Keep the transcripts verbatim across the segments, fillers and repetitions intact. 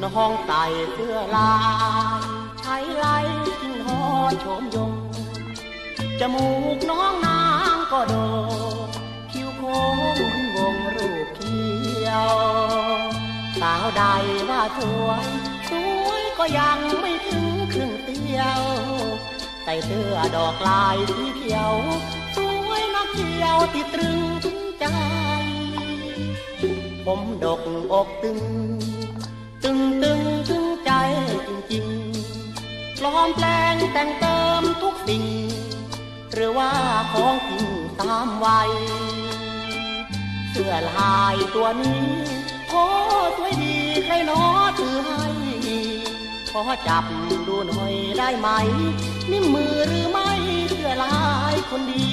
น้องใส่เสื้อลายใช้ไล่ทิ้งหอโฉมยงจมูกน้องนางก็โดดคิ้วโค้งวงรูปเขียวสาวใดว่าสวยสวยก็ยังไม่ถึงครึ่งเตียวใส่เสื้อดอกลายสีเขียวสวยนักเที่ยวติดตรึงถึงใจผมดกอกตึงตึงตึงถึงใจจริงๆปลอมแปลงแต่งเติมทุกสิ่งหรือว่าของจริงตามวัยเสื้อลายตัวนี้โอ้สวยดีใครน้อถือให้ขอจับดูหน่อยได้ไหมนิ้วมือหรือไม่เสื้อลายคนดี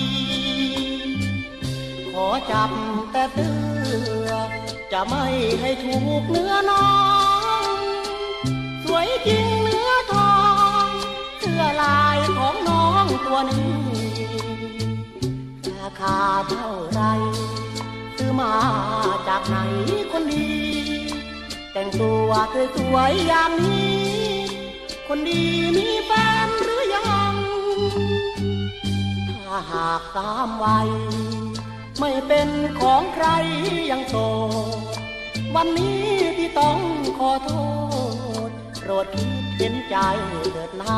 ขอจับแต่เสื้อจะไม่ให้ถูกเนื้อน้องสวยจริงเนื้อทองเสื้อลายของน้องตัวนี้ราคาเท่าไรซื้อมาจากไหนคนดีแต่งตัวสวยๆอย่างนี้คนดีมีแฟนหรือยังถ้าหากสามวัยไม่เป็นของใครยังโสดวันนี้ที่ต้องขอโทษโปรดคิดเห็นใจเถิดนา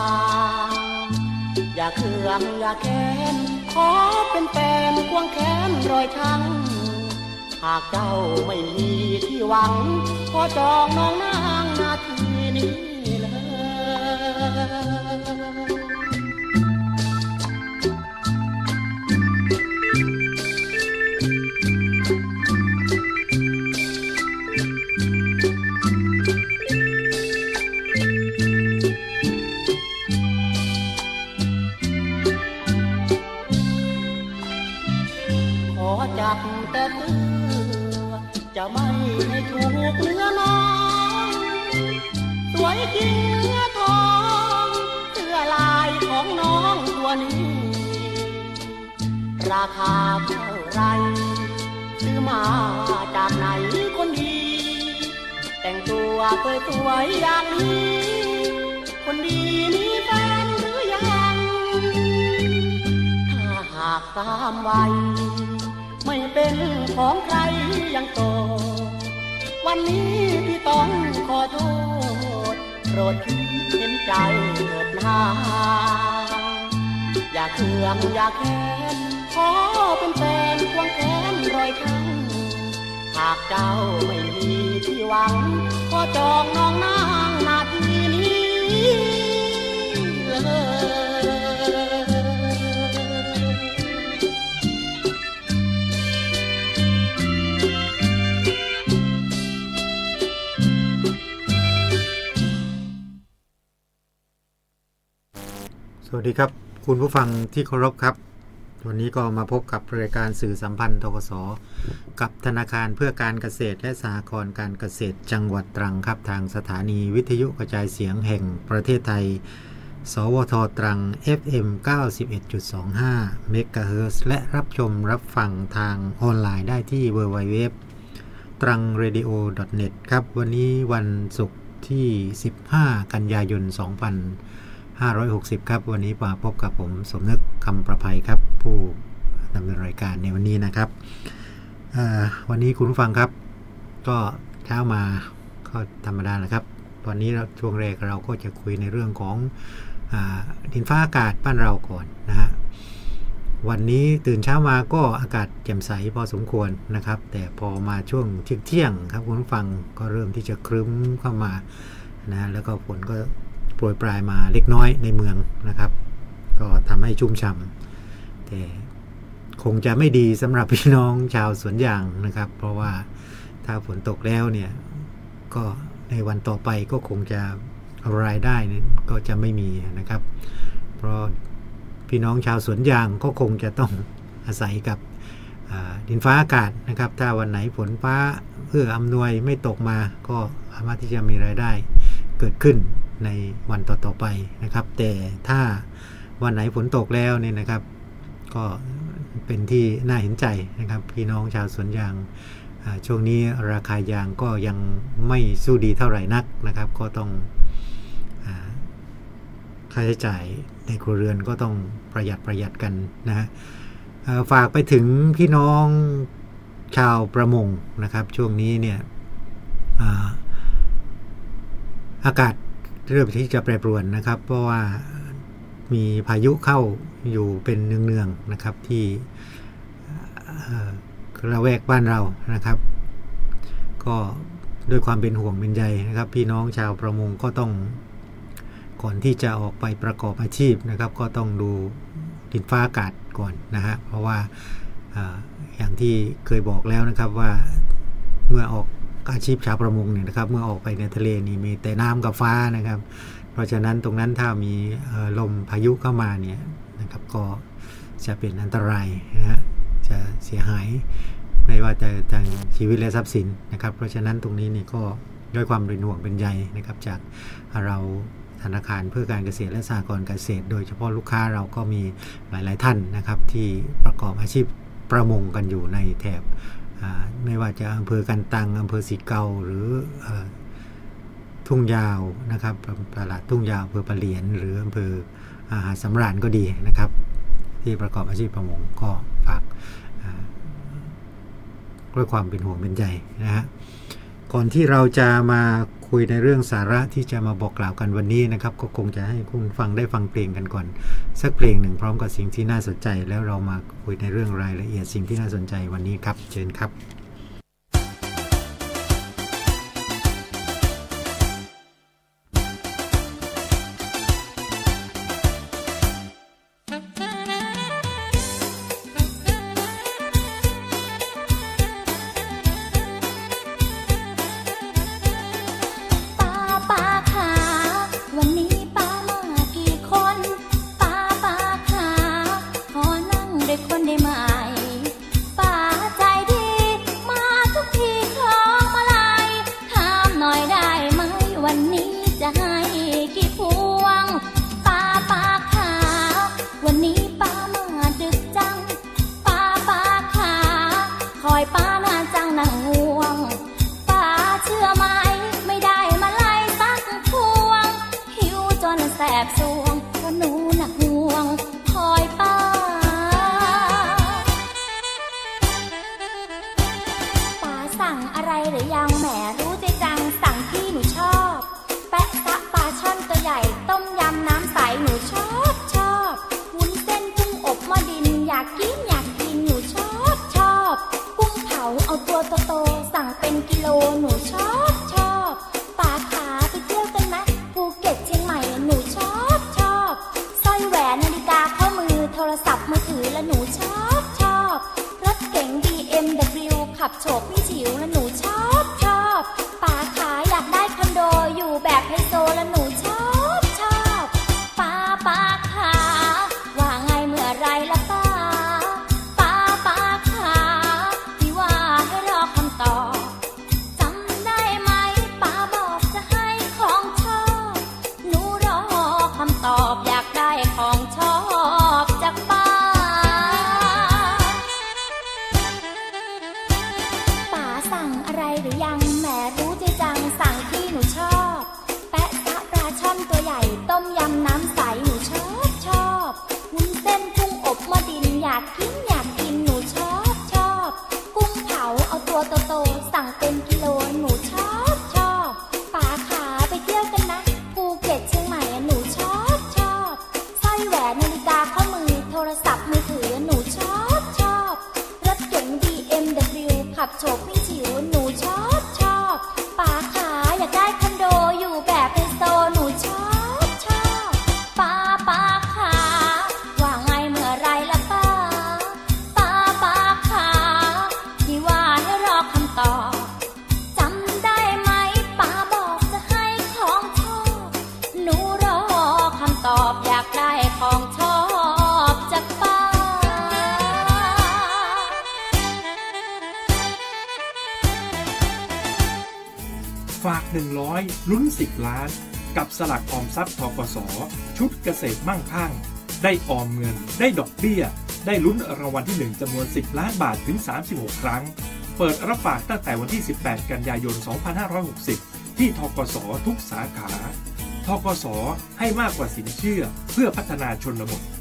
อย่าเคืองอย่าแค้นขอเป็นแฟนควงแขนรอยช้ำหากเจ้าไม่มีที่หวังขอจองน้องนางนาทีนี้เลยจับแต่เสื้อจะไม่ให้ถูกเนื้อน้องสวยจริงเนื้อทองเสื้อลายของน้องตัวนี้ราคาเท่าไรซื้อมาจากไหนคนดีแต่งตัวสวยๆอย่างนี้คนดีมีแฟนหรือยังถ้าหากสามวัยไม่เป็นของใครยังโตวันนี้พี่ต้องขอโทษโปรดคิดเห็นใจเถิดนาอย่าเคืองอย่าแค้นขอเป็นแฟนควงแขนรอยช้ำหากเจ้าไม่มีที่หวังขอจองน้องนางนาทีนี้เลยสวัสดีครับคุณผู้ฟังที่เคารพครับวันนี้ก็มาพบกับรายการสื่อสัมพันธ์ธกส.กับธนาคารเพื่อการเกษตรและสหกรณ์การเกษตรจังหวัดตรังครับทางสถานีวิทยุกระจายเสียงแห่งประเทศไทยสวทตรัง เอฟ เอ็ม เก้าสิบเอ็ดจุดสองห้า เมกะเฮิรตซ์ และรับชมรับฟังทางออนไลน์ได้ที่ ดับเบิลยู ดับเบิลยู ดับเบิลยู ดอท ตรังเรดิโอ ดอท เน็ต ครับวันนี้วันศุกร์ที่สิบห้ากันยายนสองพันห้าร้อยหกสิบครับวันนี้มาพบกับผมสมนึกคำประภัยครับผู้ดำเนินรายการในวันนี้นะครับวันนี้คุณผู้ฟังครับก็เช้ามาก็ธรรมดาแหละครับตอนนี้ช่วงแรกเราก็จะคุยในเรื่องของดินฟ้าอากาศบ้านเราก่อนนะฮะวันนี้ตื่นเช้ามาก็อากาศแจ่มใสพอสมควรนะครับแต่พอมาช่วงเที่ยงครับคุณผู้ฟังก็เริ่มที่จะครึ้มเข้ามานะแล้วก็ฝนก็โปรยปลายมาเล็กน้อยในเมืองนะครับก็ทำให้ชุ่มฉ่ำแต่คงจะไม่ดีสำหรับพี่น้องชาวสวนยางนะครับเพราะว่าถ้าฝนตกแล้วเนี่ยก็ในวันต่อไปก็คงจะรายได้เนี่ยก็จะไม่มีนะครับเพราะพี่น้องชาวสวนยางก็คงจะต้องอาศัยกับดินฟ้าอากาศนะครับถ้าวันไหนฝนฟ้าเอื้ออำนวยไม่ตกมาก็สามารถที่จะมีรายได้เกิดขึ้นในวันต่อๆไปนะครับแต่ถ้าวันไหนฝนตกแล้วเนี่ยนะครับก็เป็นที่น่าเห็นใจนะครับพี่น้องชาวสวนยางช่วงนี้ราคายางก็ยังไม่สู้ดีเท่าไหร่นักนะครับก็ต้องค่าใช้จ่ายในครัวเรือนก็ต้องประหยัดประหยัดกันนะฮะฝากไปถึงพี่น้องชาวประมงนะครับช่วงนี้เนี่ยอาอากาศเริ่มที่จะแปรปรวนนะครับเพราะว่ามีพายุเข้าอยู่เป็นเนืองๆนะครับที่ละแวกบ้านเรานะครับก็ด้วยความเป็นห่วงเป็นใยนะครับพี่น้องชาวประมงก็ต้องก่อนที่จะออกไปประกอบอาชีพนะครับก็ต้องดูดินฟ้าอากาศก่อนนะฮะเพราะว่า อ, อย่างที่เคยบอกแล้วนะครับว่าเมื่อออกอาชีพชาวประมงเนี่ยนะครับเมื่อออกไปในทะเลนี่มีแต่น้ำกับฟ้านะครับเพราะฉะนั้นตรงนั้นถ้ามีลมพายุเข้ามาเนี่ยนะครับก็จะเป็นอันตรายนะฮะจะเสียหายไม่ว่าจะทางชีวิตและทรัพย์สินนะครับเพราะฉะนั้นตรงนี้นี่ก็ด้วยความเป็นห่วงเป็นใยนะครับจากเราธนาคารเพื่อการเกษตรและสหกรณ์เกษตรโดยเฉพาะลูกค้าเราก็มีหลายๆท่านนะครับที่ประกอบอาชีพประมงกันอยู่ในแถบไม่ว่าจะอำเภอกันตังอำเภอสีเกาหรือทุ่งยาวนะครับตลาดทุ่งยาวอำเภอปะเหลียนหรืออำเภอหาดสำราญก็ดีนะครับที่ประกอบอาชีพประมงก็ฝากด้วยความเป็นห่วงเป็นใยนะฮะก่อนที่เราจะมาคุยในเรื่องสาระที่จะมาบอกกล่าวกันวันนี้นะครับก็คงจะให้คุณฟังได้ฟังเพลงกันก่อนสักเพลงหนึ่งพร้อมกับสิ่งที่น่าสนใจแล้วเรามาคุยในเรื่องรายละเอียดสิ่งที่น่าสนใจวันนี้ครับเชิญครับฝากหนึ่งร้อยลุ้นสิบล้านกับสลากออมทรัพย์ธกส.ชุดเกษตรมั่งคั่งได้ออมเงินได้ดอกเบี้ยได้ลุ้นรางวัลที่หนึ่งจำนวนสิบล้านบาทถึงสามสิบหกครั้งเปิดรับฝากตั้งแต่วันที่สิบแปดกันยายนสองพันห้าร้อยหกสิบที่ธกส.ทุกสาขาธกส.ให้มากกว่าสินเชื่อเพื่อพัฒนาชนบท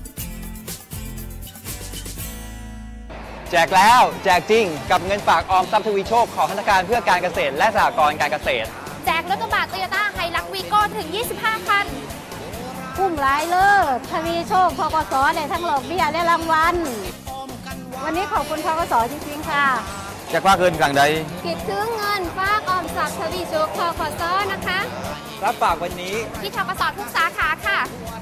แจกแล้วแจกจริงกับเงินฝากออมทรัพย์ทวีโชคของธนาคารเพื่อการเกษตรและสหกรณ์การเกษตรแจกรถกระบะโตโยต้าไฮลักซ์วีโก้ถึงยี่สิบห้าคันคุ้มหลายเลิศทวีโชคธกส.ได้ทั้งหลอกเบี้ยและรางวัลวันนี้ขอบคุณธกส.จริงๆค่ะจะคว้าเงินกลางใดคิดถึงเงินฝากออมทรัพย์ทวีโชคธกส.นะคะรับฝากวันนี้ที่ธกส.ทุกสาขาค่ะ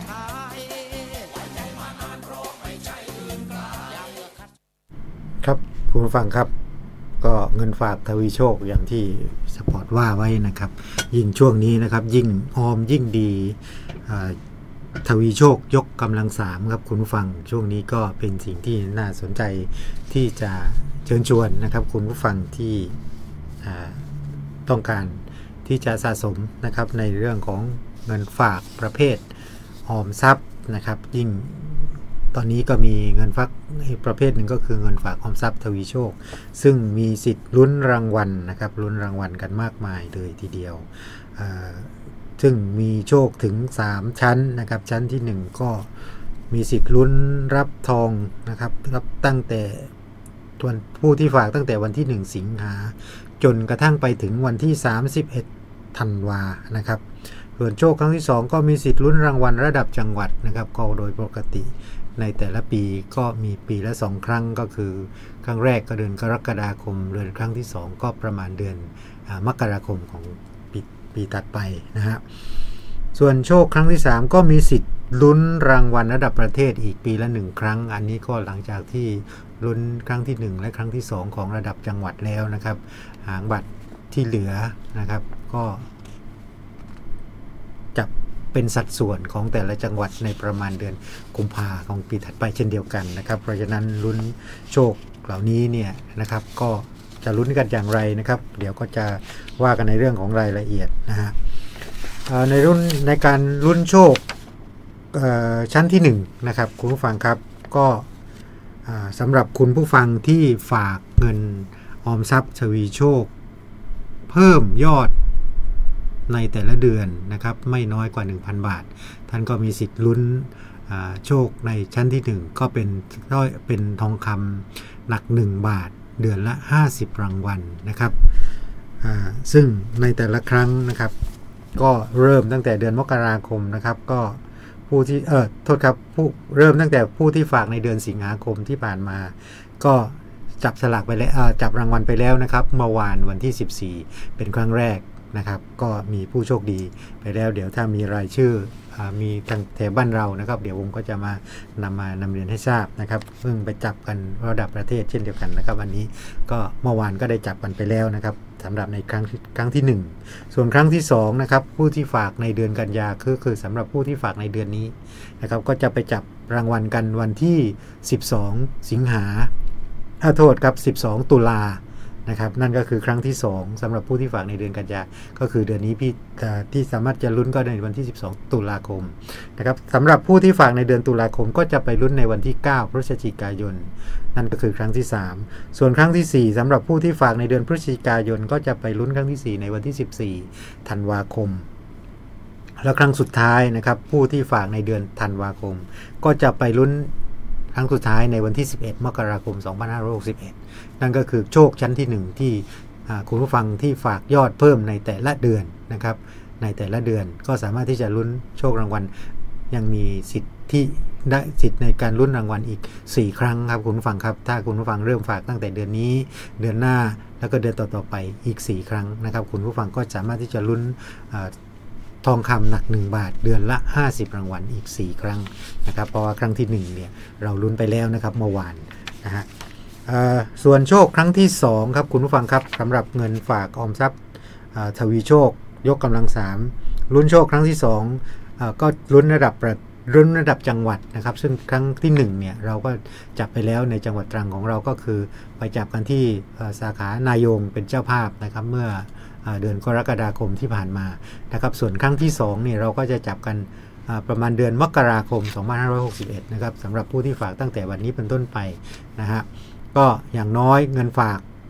ครับคุณผู้ฟังครับก็เงินฝากทวีโชคอย่างที่สปอร์ตว่าไว้นะครับยิ่งช่วงนี้นะครับยิ่งออมยิ่งดีทวีโชคยกกำลังสามครับคุณผู้ฟังช่วงนี้ก็เป็นสิ่งที่น่าสนใจที่จะเชิญชวนนะครับคุณผู้ฟังที่ต้องการที่จะสะสมนะครับในเรื่องของเงินฝากประเภทออมทรัพย์นะครับยิ่งตอนนี้ก็มีเงินฝากอีกประเภทหนึ่งก็คือเงินฝากออมทรัพย์ทวีโชคซึ่งมีสิทธิ์ลุ้นรางวัลนะครับลุ้นรางวัลกันมากมายเลยทีเดียวซึ่งมีโชคถึงสามชั้นนะครับชั้นที่หนึ่งก็มีสิทธิ์ลุ้นรับทองนะครับรับตั้งแต่ตัวผู้ที่ฝากตั้งแต่วันที่หนึ่งสิงหาจนกระทั่งไปถึงวันที่สามสิบเอ็ดธันวานะครับส่วนโชคครั้งที่สองก็มีสิทธิ์ลุ้นรางวัลระดับจังหวัดนะครับก็โดยปกติในแต่ละปีก็มีปีละสองครั้งก็คือครั้งแรกก็เดือนกรกฎาคมเดือนครั้งที่สองก็ประมาณเดือนมกราคมของปีปีถัดไปนะฮะส่วนโชคครั้งที่สามก็มีสิทธิ์ลุ้นรางวัลระดับประเทศอีกปีละหนึ่งครั้งอันนี้ก็หลังจากที่ลุ้นครั้งที่หนึ่งและครั้งที่สองของระดับจังหวัดแล้วนะครับหางบัตรที่เหลือนะครับก็จับเป็นสัดส่วนของแต่ละจังหวัดในประมาณเดือนกุมภาของปีถัดไปเช่นเดียวกันนะครับเพราะฉะนั้นลุ้นโชคเหล่านี้เนี่ยนะครับก็จะลุ้นกันอย่างไรนะครับเดี๋ยวก็จะว่ากันในเรื่องของรายละเอียดนะฮะในรุ่นในการลุ้นโชคชั้นที่หนึ่งนะครับคุณผู้ฟังครับก็สำหรับคุณผู้ฟังที่ฝากเงินออมทรัพย์ทวีโชคเพิ่มยอดในแต่ละเดือนนะครับไม่น้อยกว่า หนึ่งพัน บาทท่านก็มีสิทธิ์ลุ้นโชคในชั้นที่หนึ่งก็เป็นเป็นทองคำหนักหนึ่งบาทเดือนละห้าสิบรางวัลนะครับซึ่งในแต่ละครั้งนะครับก็เริ่มตั้งแต่เดือนมกราคมนะครับก็ผู้ที่เออโทษครับผู้เริ่มตั้งแต่ผู้ที่ฝากในเดือนสิงหาคมที่ผ่านมาก็จับสลากไปแล้วจับรางวัลไปแล้วนะครับเมื่อวานวันที่สิบสี่เป็นครั้งแรกนะครับก็มีผู้โชคดีไปแล้วเดี๋ยวถ้ามีรายชื่อมีทางแถบบ้านเรานะครับเดี๋ยวผมก็จะมานำมานำเรียนให้ทราบนะครับเพิ่งไปจับกันระดับประเทศเช่นเดียวกันนะครับวันนี้ก็เมื่อวานก็ได้จับกันไปแล้วนะครับสำหรับในครั้งครั้งที่หนึ่งส่วนครั้งที่สองนะครับผู้ที่ฝากในเดือนกันยาคือคือสำหรับผู้ที่ฝากในเดือนนี้นะครับก็จะไปจับรางวัลกันวันที่สิบสองสิงหาขอโทษครับสิบสองตุลานะครับนั่นก็คือครั้งที่สองสำหรับผู้ที่ฝากในเดือนกันยาก็คือเดือนนี้พี่ที่สามารถจะลุ้นก็ในวันที่สิบสองตุลาคมนะครับสำหรับผู้ที่ฝากในเดือนตุลาคมก็จะไปลุ้นในวันที่เก้าพฤศจิกายนนั่นก็คือครั้งที่สามส่วนครั้งที่สี่สำหรับผู้ที่ฝากในเดือนพฤศจิกายนก็จะไปลุ้นครั้งที่สี่ในวันที่สิบสี่ธันวาคมแล้วครั้งสุดท้ายนะครับผู้ที่ฝากในเดือนธันวาคมก็จะไปลุ้นครั้งสุดท้ายในวันที่สิบเอ็ดมกราคมสองพันห้าร้อยหกสิบเอ็ดนั่นก็คือโชคชั้นที่หนึ่งที่คุณผู้ฟังที่ฝากยอดเพิ่มในแต่ละเดือนนะครับในแต่ละเดือนก็สามารถที่จะลุ้นโชครางวัลยังมีสิทธิ์ที่ได้สิทธิ์ในการลุ้นรางวัลอีกสี่ครั้งครับคุณผู้ฟังครับถ้าคุณผู้ฟังเริ่มฝากตั้งแต่เดือนนี้เดือนหน้าแล้วก็เดือนต่อๆไปอีกสี่ครั้งนะครับคุณผู้ฟังก็สามารถที่จะลุ้นทองคำหนักหนึ่งบาทเดือนละห้าสิบรางวัลอีกสี่ครั้งนะครับเพราะว่าครั้งที่หนึ่งเนี่ยเราลุ้นไปแล้วนะครับเมื่อวานนะฮะส่วนโชคครั้งที่สองครับคุณผู้ฟังครับสำหรับเงินฝากออมทรัพย์ทวีโชคยกกำลังสามลุ้นโชคครั้งที่สองก็ลุ้นระดับลุ้นระดับจังหวัดนะครับซึ่งครั้งที่หนึ่งเนี่ยเราก็จับไปแล้วในจังหวัดตรังของเราก็คือไปจับกันที่สาขานายงเป็นเจ้าภาพนะครับเมื่อเดือนกรกฎาคมที่ผ่านมานะครับส่วนครั้งที่สองเนี่ยเราก็จะจับกันประมาณเดือนมกราคมสองพันห้าร้อยหกสิบเอ็ดนะครับสำหรับผู้ที่ฝากตั้งแต่วันนี้เป็นต้นไปนะฮะก็อย่างน้อยเงินฝาก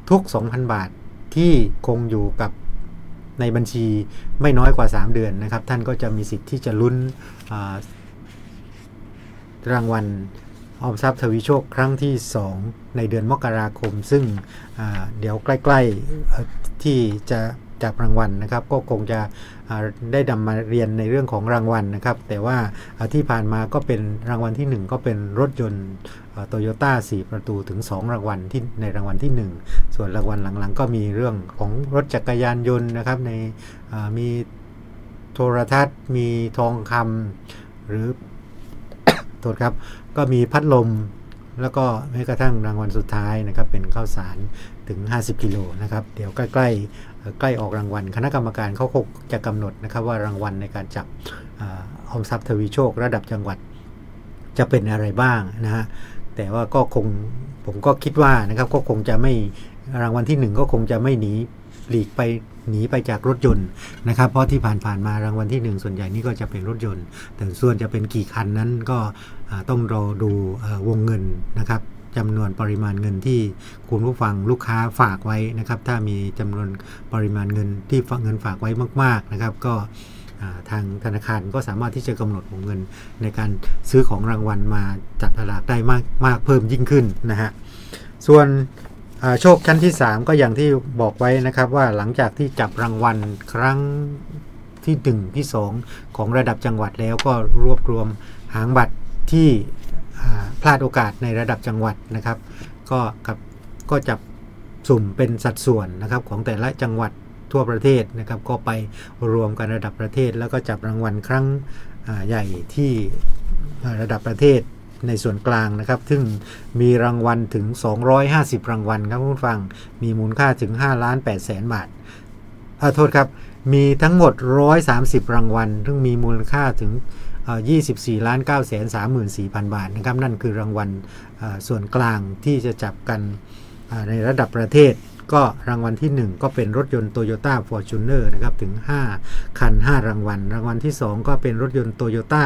ทุก สองพัน บาทที่คงอยู่กับในบัญชีไม่น้อยกว่าสามเดือนนะครับท่านก็จะมีสิทธิ์ที่จะลุ้นรางวัลออมทรัพย์ทวีโชคครั้งที่สองในเดือนมกราคมซึ่งเดี๋ยวใกล้ๆที่จะจับรางวัลนะครับก็คงจะได้นำมาเรียนในเรื่องของรางวัลนะครับแต่ว่าที่ผ่านมาก็เป็นรางวัลที่หนึ่งก็เป็นรถยนต์โตโยต้าสี่ประตูถึงสองรางวัลที่ในรางวัลที่หนึ่งส่วนรางวัลหลังๆก็มีเรื่องของรถจักรยานยนต์นะครับในมีโทรทัศน์มีทองคำหรือ โทษครับก็มีพัดลมแล้วก็แม้กระทั่งรางวัลสุดท้ายนะครับเป็นข้าวสารถึงห้าสิบกิโลนะครับเดี๋ยวใกล้ๆใกล้ออกรางวัลคณะกรรมการเขาคงจะกำหนดนะครับว่ารางวัลในการจับออมทรัพย์ทวีโชคระดับจังหวัดจะเป็นอะไรบ้างนะฮะแต่ว่าก็คงผมก็คิดว่านะครับก็คงจะไม่รางวัลที่หนึ่งก็คงจะไม่หนีหลีกไปหนีไปจากรถยนต์นะครับเพราะที่ผ่านๆมารางวัลที่หนึ่งส่วนใหญ่นี่ก็จะเป็นรถยนต์แต่ส่วนจะเป็นกี่คันนั้นก็ต้องรอดูวงเงินนะครับจำนวนปริมาณเงินที่คุณผู้ฟังลูกค้าฝากไว้นะครับถ้ามีจำนวนปริมาณเงินที่เงินฝากไว้มากๆนะครับก็ทางธนาคารก็สามารถที่จะกำหนดวงเงินในการซื้อของรางวัลมาจับฉลากได้มากมากเพิ่มยิ่งขึ้นนะฮะส่วนโชคชั้นที่สามก็อย่างที่บอกไว้นะครับว่าหลังจากที่จับรางวัลครั้งที่หนึ่งที่สองของระดับจังหวัดแล้วก็รวบรวมหางบัตรที่พลาดโอกาสในระดับจังหวัดนะครับก็กับก็จับสุ่มเป็นสัดส่วนนะครับของแต่ละจังหวัดทั่วประเทศนะครับก็ไปรวมกันระดับประเทศแล้วก็จับรางวัลครั้งใหญ่ที่ระดับประเทศในส่วนกลางนะครับซึ่งมีรางวัลถึงสองร้อยห้าสิบรางวัลครับคุณฟังมีมูลค่าถึงห้าล้านแปดแสนบาทขอโทษครับมีทั้งหมดหนึ่งร้อยสามสิบรางวัลซึ่งมีมูลค่าถึงยี่สิบสี่ล้านเก้าแสนสามหมื่นสี่พันบาทนะครับนั่นคือรางวัลส่วนกลางที่จะจับกันในระดับประเทศก็รางวัลที่หนึ่งก็เป็นรถยนต์ Toyota Fortuner นะครับถึงห้าคันห้ารางวัลรางวัลที่สองก็เป็นรถยนต์ Toyota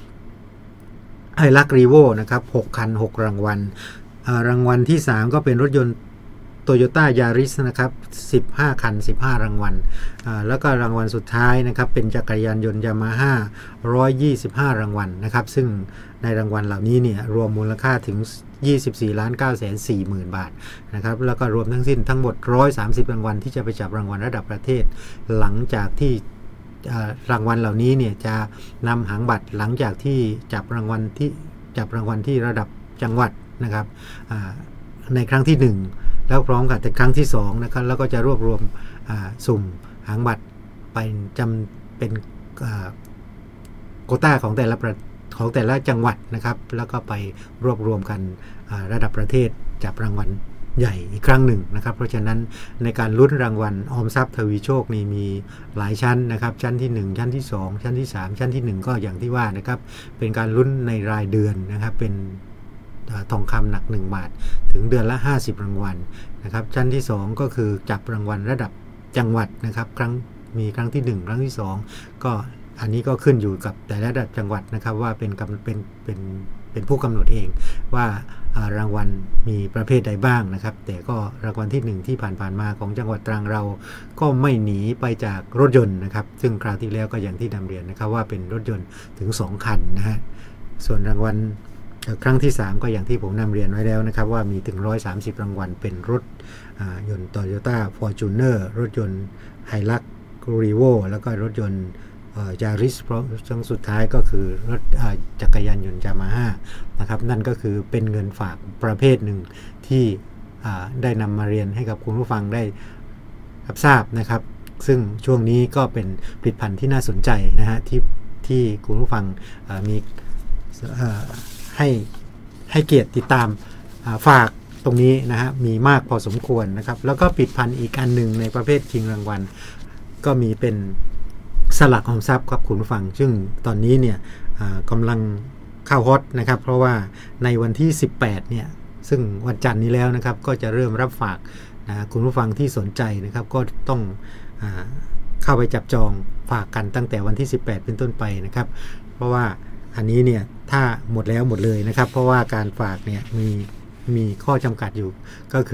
Hilux Revo นะครับหกคันหกรางวัลรางวัลที่สามก็เป็นรถยนต์ Toyota Yaris นะครับสิบห้าคันสิบห้ารางวัลแล้วก็รางวัลสุดท้ายนะครับเป็นจักรยานยนต์ Yamaha หนึ่งร้อยยี่สิบห้ารางวัลนะครับซึ่งในรางวัลเหล่านี้เนี่ยรวมมูลค่าถึงยี่สิบสี่ล้านเก้าแสนสี่หมื่นบาทนะครับแล้วก็รวมทั้งสิ้นทั้งหมดหนึ่งร้อยสามสิบรางวัลที่จะไปจับรางวัลระดับประเทศหลังจากที่รางวัลเหล่านี้เนี่ยจะนำหางบัตรหลังจากที่จับรางวัลที่จับรางวัลที่ระดับจังหวัดนะครับในครั้งที่หนึ่งแล้วพร้อมกับแต่ครั้งที่สองนะครับแล้วก็จะรวบรวมสุ่มหางบัตรไปจำเป็นโควต้าของแต่ละของแต่ละจังหวัดนะครับแล้วก็ไปรวบรวมกันระดับประเทศจับรางวัลใหญ่อีกครั้งหนึ่งนะครับเพราะฉะนั้นในการลุ้นรางวัลออมทรัพย์ทวีโชคนี่มีหลายชั้นนะครับชั้นที่หนึ่งชั้นที่สองชั้นที่สามชั้นที่หนึ่งก็อย่างที่ว่านะครับเป็นการลุ้นในรายเดือนนะครับเป็นทองคำหนักหนึ่งบาทถึงเดือนละห้าสิบรางวัลนะครับชั้นที่สองก็คือจับรางวัลระดับจังหวัดนะครับครั้งมีครั้งที่หนึ่งครั้งที่สองก็อันนี้ก็ขึ้นอยู่กับแต่ละระดับจังหวัดนะครับว่าเป็นเป็นเป็นเป็นผู้กำหนดเองว่ารางวัลมีประเภทใดบ้างนะครับแต่ก็รางวัลที่หนึ่งที่ผ่านๆมาของจังหวัดตรังเราก็ไม่หนีไปจากรถยนต์นะครับซึ่งคราวที่แล้วก็อย่างที่นำเรียนนะครับว่าเป็นรถยนต์ถึงสองคันนะฮะส่วนรางวัลครั้งที่สามก็อย่างที่ผมนำเรียนไว้แล้วนะครับว่ามีถึงหนึ่งร้อยสามสิบรางวัลเป็นรถยนต์ Toyota Fortuner รถยนต์ Hilux Revo แล้วก็รถยนต์ยาริสเพราะช่วงสุดท้ายก็คือรถจักรยานยนต์ Yamaha นะครับนั่นก็คือเป็นเงินฝากประเภทหนึ่งที่ได้นำมาเรียนให้กับคุณผู้ฟังได้รับทราบนะครับซึ่งช่วงนี้ก็เป็นผลิตภัณฑ์ที่น่าสนใจนะฮะที่ที่คุณผู้ฟังมีให้ให้เกียรติติดตามฝากตรงนี้นะฮะมีมากพอสมควรนะครับแล้วก็ผลิตภัณฑ์อีกอันหนึ่งในประเภทชิงรางวัลก็มีเป็นสลักออมทรัพย์ครับคุณผู้ฟังซึ่งตอนนี้เนี่ยกำลังเข้าฮอตนะครับเพราะว่าในวันที่สิบแปดเนี่ยซึ่งวันจันทร์นี้แล้วนะครับก็จะเริ่มรับฝากนะคุณผู้ฟังที่สนใจนะครับก็ต้องเข้าไปจับจองฝากกันตั้งแต่วันที่สิบแปดเป็นต้นไปนะครับเพราะว่าอันนี้เนี่ยถ้าหมดแล้วหมดเลยนะครับเพราะว่าการฝากเนี่ยมีมีข้อจำกัดอยู่ก็คือ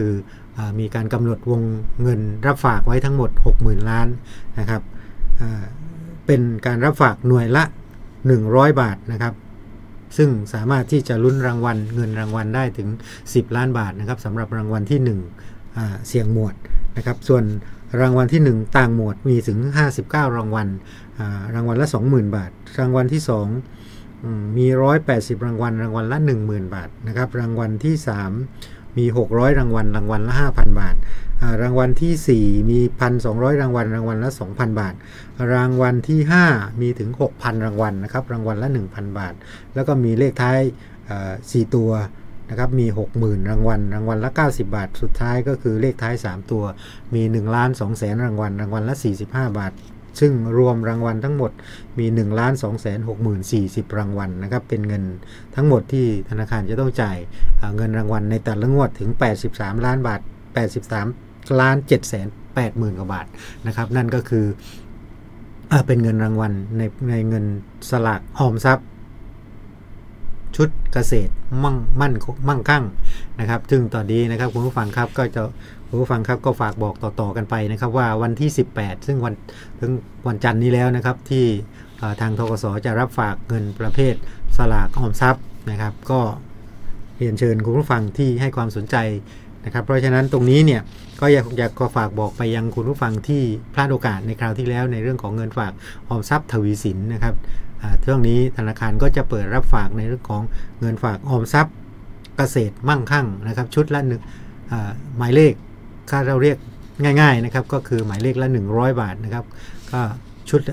มีการกำหนดวงเงินรับฝากไว้ทั้งหมด หกหมื่น ล้านนะครับเป็นการรับฝากหน่วยละหนึ่งร้อยบาทนะครับซึ่งสามารถที่จะลุ้นรางวัลเงินรางวัลได้ถึงสิบล้านบาทนะครับสำหรับรางวัลที่หนึ่งอ่าเสี่ยงหมวดนะครับส่วนรางวัลที่หนึ่งต่างหมวดมีถึงห้าสิบเก้ารางวัลอ่ารางวัลละ สองหมื่น บาทรางวัลที่สองมีหนึ่งร้อยแปดสิบรางวัลรางวัลละ หนึ่งหมื่น บาทนะครับรางวัลที่สามมีหกร้อยรางวัลรางวัลละ ห้าพัน บาทรางวัลที่สี่มี หนึ่งพันสองร้อย รางวัลรางวัลละ สองพัน บาทรางวัลที่ห้ามีถึง หกพัน รางวัลนะครับรางวัลละ หนึ่งพัน บาทแล้วก็มีเลขท้ายสี่ตัวนะครับมี หกหมื่น รางวัลรางวัลละเก้าสิบบาทสุดท้ายก็คือเลขท้ายสามตัวมี หนึ่งล้านสองแสน รางวัลรางวัลละสี่สิบห้าบาทซึ่งรวมรางวัลทั้งหมดมี หนึ่งล้านสองแสนหกหมื่นสี่สิบ รางวัลนะครับเป็นเงินทั้งหมดที่ธนาคารจะต้องจ่ายเงินรางวัลในแต่ละงวดถึงแปดสิบสามล้านบาทแปดสิบสามล้านเจ็ดแสนแปดหมื่นกว่าบาทนะครับนั่นก็คือเป็นเงินรางวัลในในเงินสลากออมทรัพย์ชุดเกษตรมั่งมั่นมั่งคั่งนะครับซึ่งตอนนี้นะครับคุณผู้ฟังครับก็จะคุณผู้ฟังครับก็ฝากบอกต่อๆกันไปนะครับว่าวันที่สิบแปดซึ่งวันถึงวันจันทร์นี้แล้วนะครับที่ทางธกส.จะรับฝากเงินประเภทสลากออมทรัพย์นะครับก็เรียนเชิญคุณผู้ฟังที่ให้ความสนใจนะครับเพราะฉะนั้นตรงนี้เนี่ยก็อยากอยากก็ฝากบอกไปยังคุณผู้ฟังที่พลาดโอกาสในคราวที่แล้วในเรื่องของเงินฝากออมทรัพย์ทวีสินนะครับช่วงนี้ธนาคารก็จะเปิดรับฝากในเรื่องของเงินฝากออมทรัพย์เกษตรมั่งคั่งนะครับชุดละหนึ่งหมายเลขถ้าเราเรียกง่ายๆนะครับก็คือหมายเลขละหนึ่งร้อยบาทนะครับก็ชุด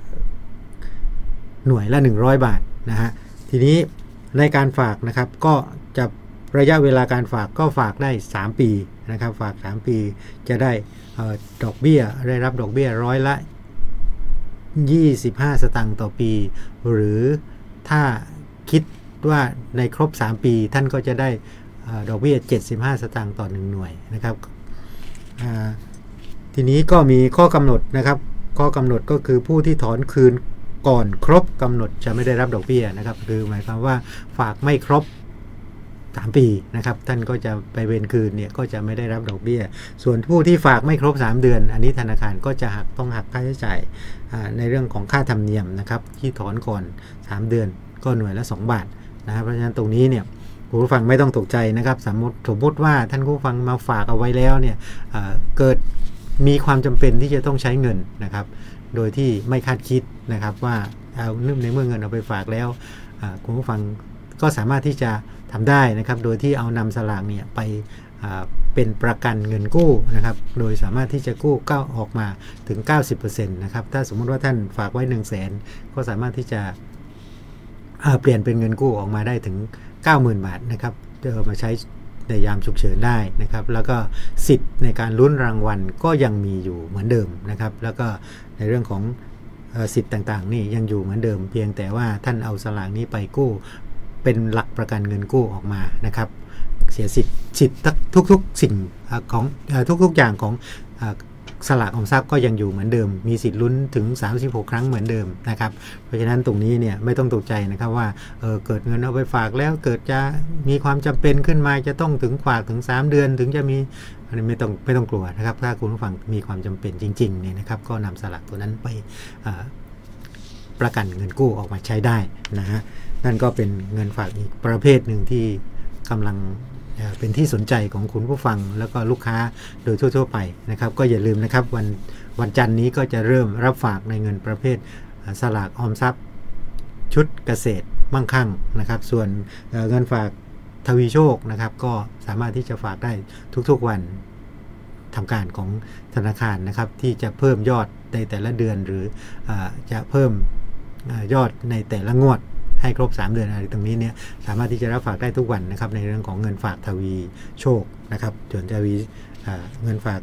หน่วยละหนึ่งร้อยบาทนะฮะทีนี้ในการฝากนะครับก็จะระยะเวลาการฝากก็ฝากได้สามปีนะครับฝากสามปีจะได้ดอกเบี้ยได้รับดอกเบี้ยร้อยละยี่สิบห้าสตางค์ต่อปีหรือถ้าคิดว่าในครบสามปีท่านก็จะได้ดอกเบี้ยเจ็ดสิบห้าสตางค์ต่อหนึ่งหน่วยนะครับทีนี้ก็มีข้อกำหนดนะครับข้อกำหนดก็คือผู้ที่ถอนคืนก่อนครบกำหนดจะไม่ได้รับดอกเบี้ยนะครับคือหมายความว่าฝากไม่ครบสามปีนะครับท่านก็จะไปเวรคืนเนี่ยก็จะไม่ได้รับดอกเบี้ยส่วนผู้ที่ฝากไม่ครบสามเดือนอันนี้ธนาคารก็จะหักต้องหักค่าใช้จ่ายในเรื่องของค่าธรรมเนียมนะครับที่ถอนก่อนสามเดือนก็หน่วยละสองบาทนะครับเพราะฉะนั้นตรงนี้เนี่ยผู้ฟังไม่ต้องตกใจนะครับสมมติสมมติว่าท่านผู้ฟังมาฝากเอาไว้แล้วเนี่ยเกิดมีความจำเป็นที่จะต้องใช้เงินนะครับโดยที่ไม่คาดคิดนะครับว่าเอาในเมื่อเงินเอาไปฝากแล้วคุณผู้ฟังก็สามารถที่จะทำได้นะครับโดยที่เอานำสลากเนี่ยไปเป็นประกันเงินกู้นะครับโดยสามารถที่จะกู้ก้าวออกมาถึง เก้าสิบเปอร์เซ็นต์ นะครับถ้าสมมุติว่าท่านฝากไว้ หนึ่งแสน ก็สามารถที่จะเปลี่ยนเป็นเงินกู้ออกมาได้ถึง เก้าหมื่น บาทนะครับจะเอามาใช้ในยามฉุกเฉินได้นะครับแล้วก็สิทธิ์ในการลุ้นรางวัลก็ยังมีอยู่เหมือนเดิมนะครับแล้วก็ในเรื่องของสิทธิ์ต่างๆนี่ยังอยู่เหมือนเดิมเพียงแต่ว่าท่านเอาสลากนี้ไปกู้เป็นหลักประกันเงินกู้ออกมานะครับเสียสิทธิ์สิทธิ์ทุกๆสิ่งของทุกๆอย่างของสลากออมทรัพย์ก็ยังอยู่เหมือนเดิมมีสิทธิ์ลุ้นถึงสามสิบหกครั้งเหมือนเดิมนะครับเพราะฉะนั้นตรงนี้เนี่ยไม่ต้องตกใจนะครับว่า เ, เกิดเงินเอาไปฝากแล้วเกิดจะมีความจำเป็นขึ้นมาจะต้องถึงฝากถึงสามเดือนถึงจะมีอันนี้ไม่ต้องไม่ต้องกลัวนะครับถ้าคุณผู้ฟังมีความจำเป็นจริงๆเนี่ยนะครับก็นำสลากตัวนั้นไปประกันเงินกู้ออกมาใช้ได้นะฮะนั่นก็เป็นเงินฝากอีกประเภทหนึ่งที่กำลังเป็นที่สนใจของคุณผู้ฟังแล้วก็ลูกค้าโดยทั่วๆไปนะครับก็อย่าลืมนะครับวันวันจันทร์นี้ก็จะเริ่มรับฝากในเงินประเภทสลากออมทรัพย์ชุดเกษตรมั่งคั่งนะครับส่วนเงินฝากทวีโชคนะครับก็สามารถที่จะฝากได้ทุกๆวันทำการของธนาคารนะครับที่จะเพิ่มยอดในแต่ละเดือนหรือจะเพิ่มยอดในแต่ละงวดให้ครบสามเดือนอะไรตรงนี้เนี่ยสามารถที่จะรับฝากได้ทุกวันนะครับในเรื่องของเงินฝากทวีโชคนะครับส่วนทวีเงินฝาก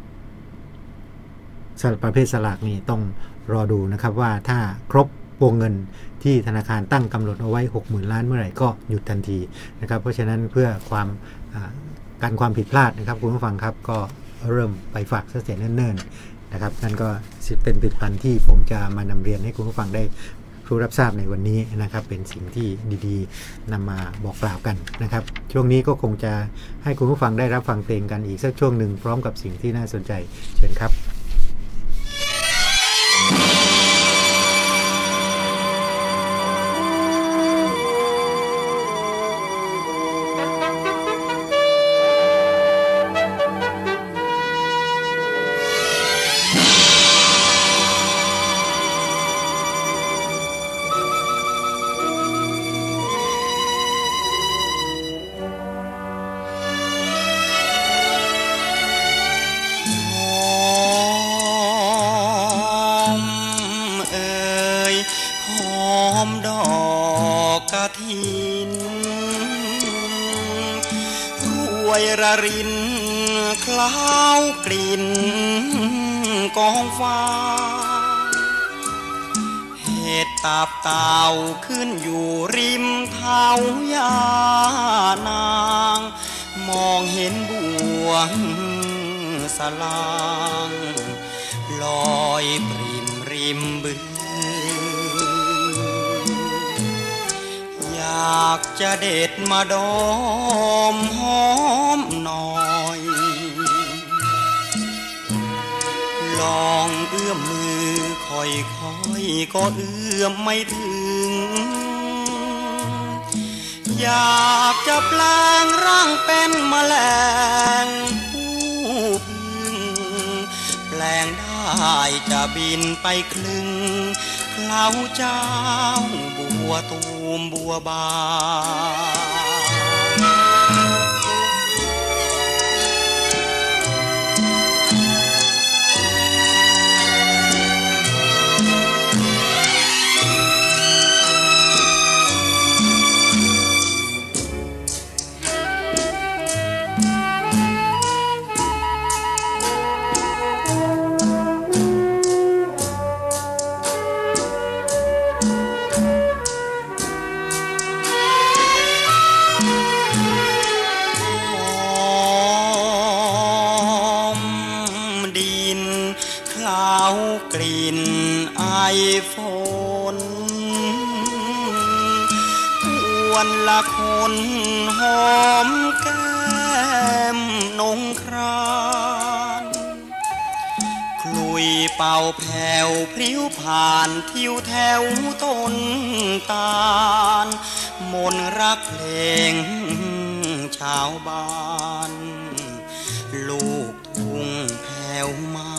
ประเภทสลากนี่ต้องรอดูนะครับว่าถ้าครบวงเงินที่ธนาคารตั้งกำหนดเอาไว้ หกหมื่น ล้านเมื่อไหร่ก็หยุดทันทีนะครับเพราะฉะนั้นเพื่อความการความผิดพลาดนะครับคุณผู้ฟังครับก็เริ่มไปฝากเสียเนิ่นๆนะครับนั่นก็เป็นผลิตภัณฑ์ที่ผมจะมานำเรียนให้คุณผู้ฟังได้รู้รับทราบในวันนี้นะครับเป็นสิ่งที่ดีๆนำมาบอกกล่าวกันนะครับช่วงนี้ก็คงจะให้คุณผู้ฟังได้รับฟังเพลงกันอีกสักช่วงหนึ่งพร้อมกับสิ่งที่น่าสนใจเชิญครับรินคล้าวกลิ่นกองฟ้าเห็ดตาบเต่าขึ้นอยู่ริมเท้ายานางมองเห็นบวงสลางลอยปริมริมบึงอยากจะเด็ดมาดมหอมหน่อยลองเอื้อมมือค่อยๆก็เอื้อมไม่ถึงอยากจะแปลงร่างเป็นแมลงผู้พึ่งแปลงได้จะบินไปคลึงเคล้าเจ้าบัวตูมบัวบานกลิ่นไอฝนวันละคนหอมแก้มนงครานคลุยเป่าแผ่วพริ้วผ่านทิวแถวต้นตาลมนรักเพลงชาวบ้านลูกทุ่งแผ่วมา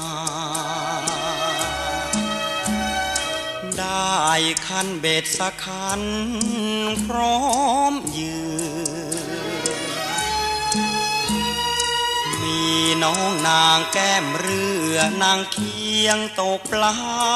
ได้คันเบ็ดสักคันพร้อมยืนมีน้องนางแก้มเรือนางเคียงตกปลา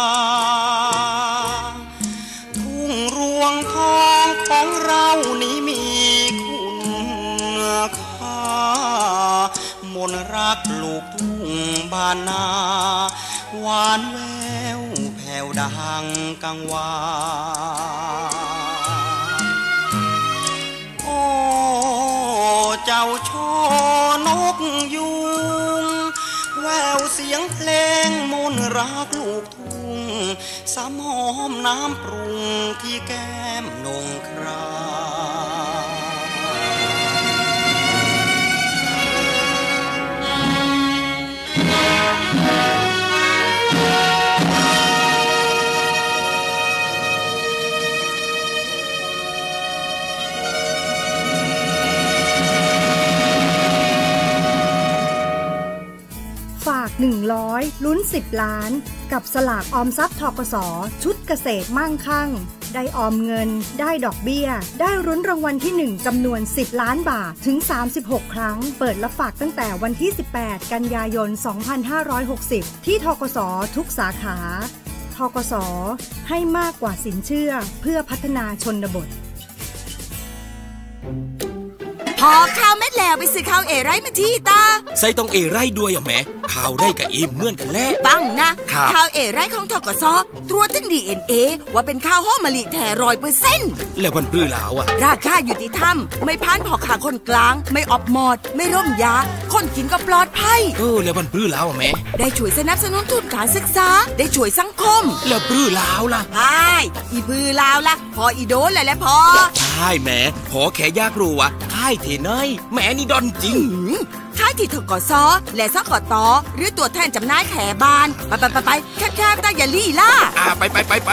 ทุ่งรวงทองของเรานี้มีคุณค่ามนรักลูกทุ่งบ้านนาหวานแววแผ่วดังกังวานโอ้เจ้าช่อนกยุงแววเสียงเพลงมนรักลูกทุ่งสามหอมน้ำปรุงที่แก้มนงครามฝากหนึ่งร้อยลุ้นสิบล้านกับสลากออมทรัพย์ธกส.ชุดเกษตรมั่งคั่งได้ออมเงินได้ดอกเบี้ยได้รุ้นรางวัลที่หนึ่งจำนวนสิบล้านบาทถึงสามสิบหกครั้งเปิดรับฝากตั้งแต่วันที่สิบแปดกันยายนสองพันห้าร้อยหกสิบที่ธกส.ทุกสาขาธกส.ให้มากกว่าสินเชื่อเพื่อพัฒนาชนบทพอข้าวเม็ดแล้วไปซื้อข้าวเอไรมาที่ตาใส่ต้องเอไรด้วยอ่ะแม่ข้าวไรกับเอเหมือนกันแหละปังนะข้าวเอไรของทกสตรวจทั้ง ดี เอ็น เอ ว่าเป็นข้าวหอมมะลิแท้ร้อยเปอร์เซ็นต์แล้ววันพื้นแล้วอ่ะราคายุติธรรมไม่พันพ่อค้าคนกลางไม่ออบมอดไม่ร่มยาคนกินก็ปลอดภัยเออแล้ววันพื้นแล้วอ่ะแม่ได้ช่วยสนับสนุนทุนการศึกษาได้ช่วยสังคมแล้วพื้นแล้วล่ะใช่อีพื้นแล้วล่ะพออีโดนเลยแหละพอใช่แม่พอแค่อยากรู้ว่าค่ายเทนายแม่นี่ดอนจริงค่ายที่ทกสและสกตหรือตัวแทนจำหน่ายแขบานไปไปไปไปแคบๆได้อย่าลี่ล่าอ่าไปไปไปไป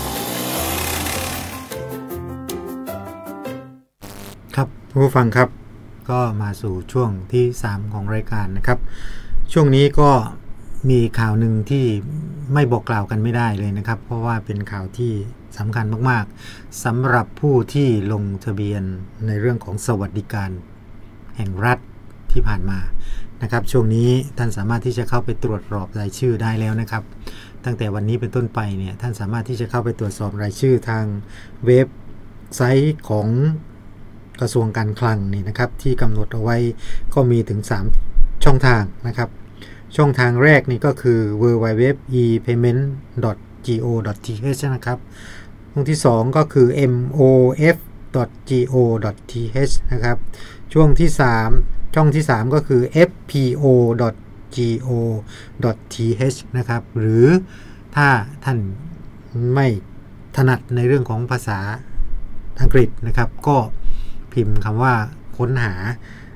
ครับผู้ฟังครับก็มาสู่ช่วงที่สามของรายการนะครับช่วงนี้ก็มีข่าวหนึ่งที่ไม่บอกกล่าวกันไม่ได้เลยนะครับเพราะว่าเป็นข่าวที่สำคัญมากๆสำหรับผู้ที่ลงทะเบียนในเรื่องของสวัสดิการแห่งรัฐที่ผ่านมานะครับช่วงนี้ท่านสามารถที่จะเข้าไปตรวจสอบรายชื่อได้แล้วนะครับตั้งแต่วันนี้เป็นต้นไปเนี่ยท่านสามารถที่จะเข้าไปตรวจสอบรายชื่อทางเว็บไซต์ของกระทรวงการคลังนี่นะครับที่กำหนดเอาไว้ก็มีถึงสามช่องทางนะครับช่องทางแรกนี่ก็คือ ดับเบิลยู ดับเบิลยู ดับเบิลยู ดอท อี เพย์เมนต์ ดอท จี โอ ดอท ที เอช นะครับช่องที่สองก็คือ เอ็ม โอ เอฟ ดอท จี โอ ดอท ที เอช นะครับช่วงที่สามช่องที่สามก็คือ เอฟ พี โอ ดอท จี โอ ดอท ที เอช นะครับหรือถ้าท่านไม่ถนัดในเรื่องของภาษาอังกฤษนะครับก็พิมพ์คำว่าค้นหา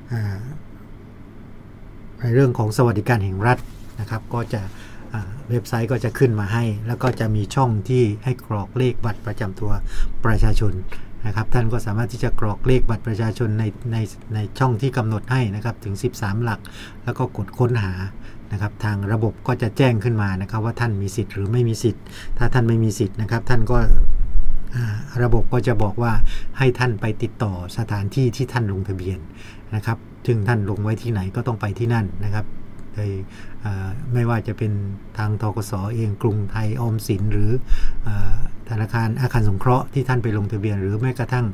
ในเรื่องของสวัสดิการแห่งรัฐนะครับก็จะเว็บไซต์ก็จะขึ้นมาให้แล้วก็จะมีช่องที่ให้กรอกเลขบัตรประจำตัวประชาชนนะครับท่านก็สามารถที่จะกรอกเลขบัตรประชาชนในในในช่องที่กำหนดให้นะครับถึงสิบสามหลักแล้วก็กดค้นหานะครับทางระบบก็จะแจ้งขึ้นมานะครับว่าท่านมีสิทธิ์หรือไม่มีสิทธิ์ถ้าท่านไม่มีสิทธิ์นะครับท่านก็ระบบก็จะบอกว่าให้ท่านไปติดต่อสถานที่ที่ท่านลงทะเบียนนะครับซึ่งท่านลงไว้ที่ไหนก็ต้องไปที่นั่นนะครับโดยไม่ว่าจะเป็นทางธกสเองกรุงไทยออมสินหรือธนาคารอาคารสงเคราะห์ที่ท่านไปลงทะเบียนหรือแม้กระทั่ง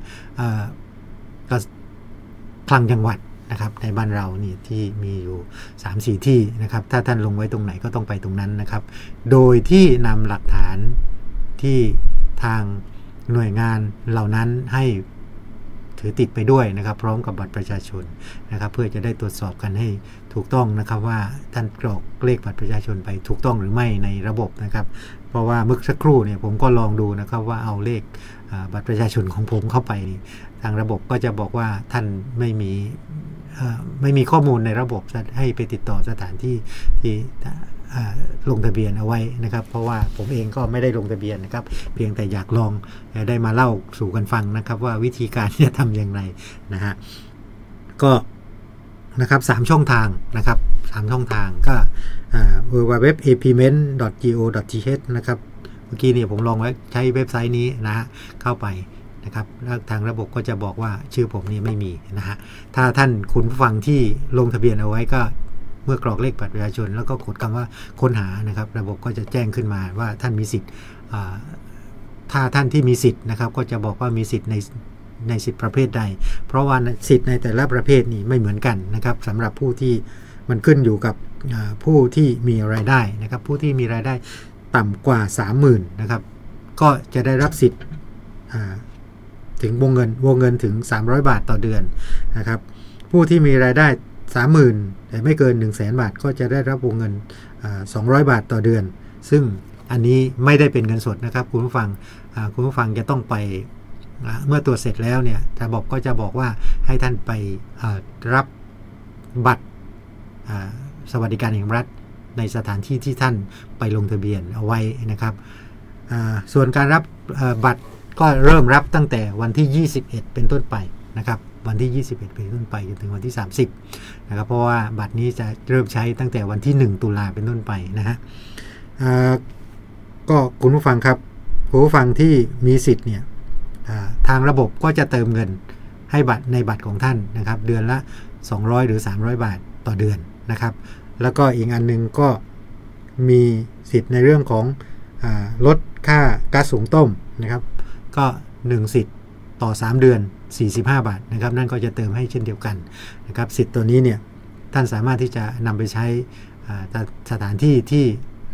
คลังจังหวัดนะครับในบ้านเรานี่ที่มีอยู่ สามสี่ ที่นะครับถ้าท่านลงไว้ตรงไหนก็ต้องไปตรงนั้นนะครับโดยที่นำหลักฐานที่ทางหน่วยงานเหล่านั้นให้ถือติดไปด้วยนะครับพร้อมกับบัตรประชาชนนะครับเพื่อจะได้ตรวจสอบกันให้ถูกต้องนะครับว่าท่านกรอกเลขบัตรประชาชนไปถูกต้องหรือไม่ในระบบนะครับเพราะว่าเมื่อสักครู่เนี่ยผมก็ลองดูนะครับว่าเอาเลขบัตรประชาชนของผมเข้าไปทางระบบก็จะบอกว่าท่านไม่มีไม่มีข้อมูลในระบบให้ไปติดต่อสถานที่ที่ลงทะเบียนเอาไว้นะครับเพราะว่าผมเองก็ไม่ได้ลงทะเบียนนะครับเพียงแต่อยากลองได้มาเล่าสู่กันฟังนะครับว่าวิธีการจะทำอย่างไรนะฮะก็นะครับสามช่องทางนะครับสามช่องทางก็ ดับเบิลยู ดับเบิลยู ดับเบิลยู ดอท อี พี เมนต์ ดอท จี โอ ดอท ที เอช นะครับเมื่อกี้เนี่ยผมลองไว้ใช้เว็บไซต์นี้นะฮะเข้าไปนะครับแล้วทางระบบก็จะบอกว่าชื่อผมนี่ไม่มีนะฮะถ้าท่านคุณผู้ฟังที่ลงทะเบียนเอาไว้ก็เมื่อกรอกเลขบัตรประชาชนแล้วก็กดคำว่าค้นหานะครับระบบก็จะแจ้งขึ้นมาว่าท่านมีสิทธิ์ถ้าท่านที่มีสิทธิ์นะครับก็จะบอกว่ามีสิทธิ์ในในสิทธิประเภทใดเพราะว่าสิทธิ์ในแต่ละประเภทนี่ไม่เหมือนกันนะครับสำหรับผู้ที่มันขึ้นอยู่กับผู้ที่มีรายได้นะครับผู้ที่มีรายได้ต่ำกว่า สามหมื่น นะครับก็จะได้รับสิทธิ์ถึงวงเงินวงเงินถึงสามร้อยบาทต่อเดือนนะครับผู้ที่มีรายได้ สามหมื่น แต่ไม่เกิน หนึ่งแสน บาทก็จะได้รับวงเงินสองร้อยบาทต่อเดือนซึ่งอันนี้ไม่ได้เป็นเงินสดนะครับคุณผู้ฟังคุณผู้ฟังจะต้องไปเมื่อตรวจเสร็จแล้วเนี่ยระบบก็จะบอกว่าให้ท่านไปรับบัตรสวัสดิการแห่งรัฐในสถานที่ที่ท่านไปลงทะเบียนเอาไว้นะครับส่วนการรับบัตรก็เริ่มรับตั้งแต่วันที่ยี่สิบเอ็ดเป็นต้นไปนะครับวันที่ยี่สิบเอ็ดเป็นต้นไปจนถึงวันที่สามสิบนะครับเพราะว่าบัตรนี้จะเริ่มใช้ตั้งแต่วันที่หนึ่งตุลาเป็นต้นไปนะฮะก็คุณผู้ฟังครับคุณผู้ฟังที่มีสิทธิ์เนี่ยทางระบบก็จะเติมเงินให้บัตรในบัตรของท่านนะครับเดือนละสองร้อยหรือสามร้อยบาทต่อเดือนนะครับแล้วก็อีกอันนึงก็มีสิทธิ์ในเรื่องของลดค่าก๊าซหุงต้มนะครับก็หนึ่งสิทธิ์ต่อสามเดือนสี่สิบห้าบาทนะครับนั่นก็จะเติมให้เช่นเดียวกันนะครับสิทธิ์ตัวนี้เนี่ยท่านสามารถที่จะนำไปใช้สถานที่ที่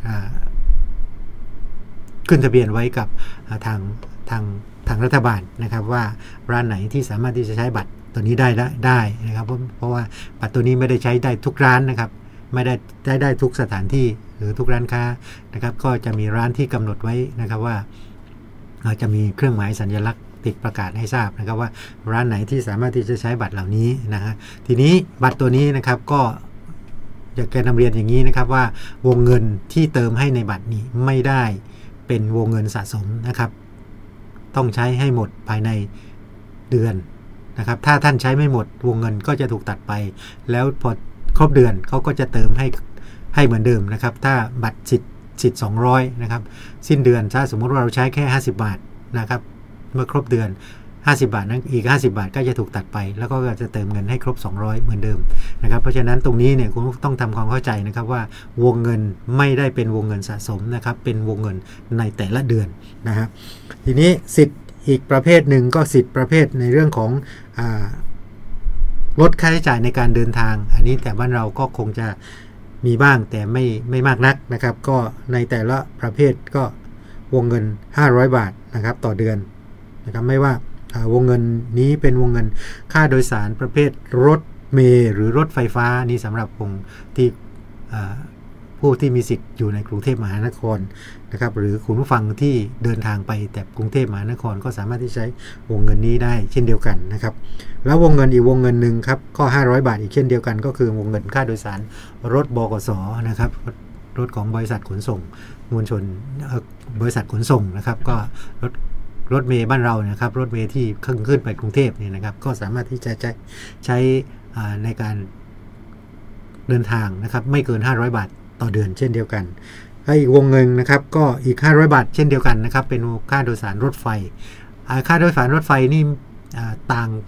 ขึ้นทะเบียนไว้กับทางทางทางรัฐบาลนะครับว่าร้านไหนที่สามารถที่จะใช้บัตรตัวนี้ได้ได้นะครับเพราะเพราะว่าบัตรตัวนี้ไม่ได้ใช้ได้ทุกร้านนะครับไม่ได้ได้ได้ทุกสถานที่หรือทุกร้านค้านะครับก็จะมีร้านที่กำหนดไว้นะครับว่าจะมีเครื่องหมายสัญลักษณ์ติดประกาศให้ทราบนะครับว่าร้านไหนที่สามารถที่จะใช้บัตรเหล่านี้นะฮะทีนี้บัตรตัวนี้นะครับก็อยากจะนำเรียนอย่างนี้นะครับว่าวงเงินที่เติมให้ในบัตรนี้ไม่ได้เป็นวงเงินสะสมนะครับต้องใช้ให้หมดภายในเดือนนะครับถ้าท่านใช้ไม่หมดวงเงินก็จะถูกตัดไปแล้วพอครบเดือนเขาก็จะเติมให้ให้เหมือนเดิมนะครับถ้าบัตรสิทธิ์สิทธิ์สองร้อยนะครับสิ้นเดือนถ้าสมมติว่าเราใช้แค่ห้าสิบบาทนะครับเมื่อครบเดือนห้าสิบบาทนั้นอีกห้าสิบบาทก็จะถูกตัดไปแล้วก็จะเติมเงินให้ครบสองร้อยเหมือนเดิมนะครับเพราะฉะนั้นตรงนี้เนี่ยคุณต้องทำความเข้าใจนะครับว่าวงเงินไม่ได้เป็นวงเงินสะสมนะครับเป็นวงเงินในแต่ละเดือนนะครับทีนี้สิทธิ์อีกประเภทหนึ่งก็สิทธิ์ประเภทในเรื่องของอ่าลดค่าใช้จ่ายในการเดินทางอันนี้แต่บ้านเราก็คงจะมีบ้างแต่ไม่ไม่มากนักนะครับก็ในแต่ละประเภทก็วงเงินห้าร้อยบาทนะครับต่อเดือนนะครับไม่ว่าวงเงินนี้เป็นวงเงินค่าโดยสารประเภทรถเมล์หรือรถไฟฟ้านี่สำหรับวงที่ผู้ที่มีสิทธิ์อยู่ในกรุงเทพมหานครนะครับหรือคุณผู้ฟังที่เดินทางไปแต่กรุงเทพมหานครก็สามารถที่ใช้วงเงินนี้ได้เช่นเดียวกันนะครับแล้ววงเงินอีกวงเงินหนึ่งครับก็ห้าร้อยบาทอีกเช่นเดียวกันก็คือวงเงินค่าโดยสารรถบขส.นะครับรถของบริษัทขนส่งมวลชนบริษัทขนส่งนะครับก็รถรถเมล์บ้านเรานะครับรถเมล์ที่ขึ้นขึ้นไปกรุงเทพเนี่ยนะครับก็สามารถที่จะใช้ใช้ในการเดินทางนะครับไม่เกินห้าร้อยบาทต่อเดือนเช่นเดียวกันอีกวงเงินนะครับก็อีกห้าร้อยบาทเช่นเดียวกันนะครับเป็นค่าโดยสารรถไฟค่าโดยสารรถไฟนี่ต่าง